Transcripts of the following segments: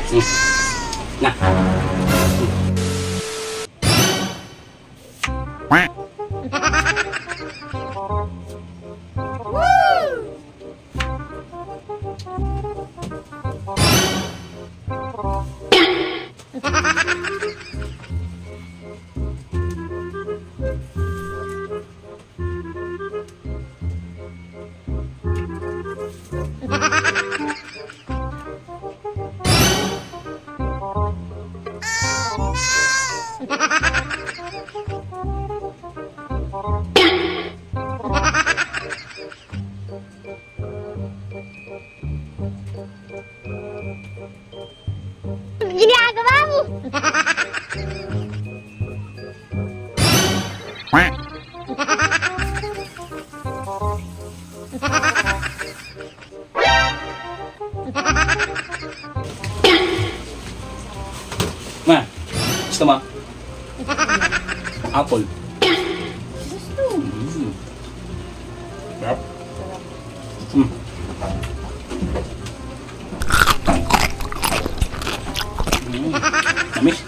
Nah. Ginagawa mo! Ma, gusto mo? Apple. Gusto. Sarap. Tamis.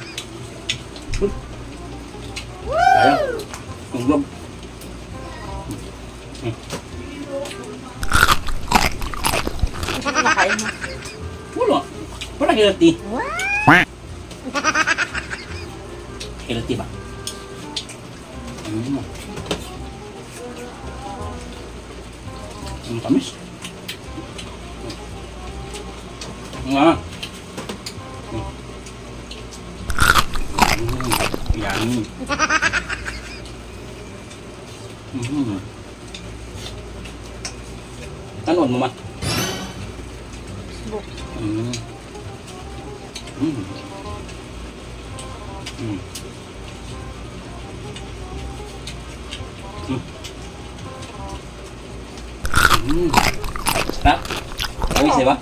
Kaya. Tunggab. Ano nakain mo? Wala. Wala healthy. What? Healthy ba? Ang tamis. Nga. Yummy. Tanood mo ma? Facebook. Sarap? Tamis, di ba?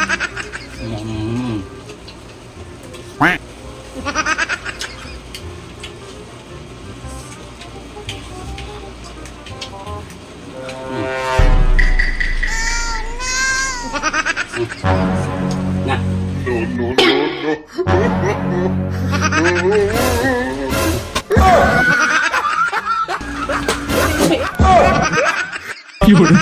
Nah. Yun.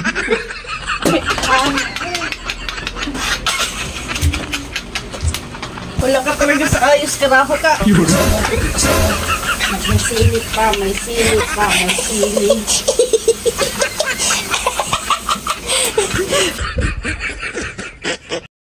Wala ka talaga sa ayos, karaho ka. Yun. May silip pa, may silip pa, may silip.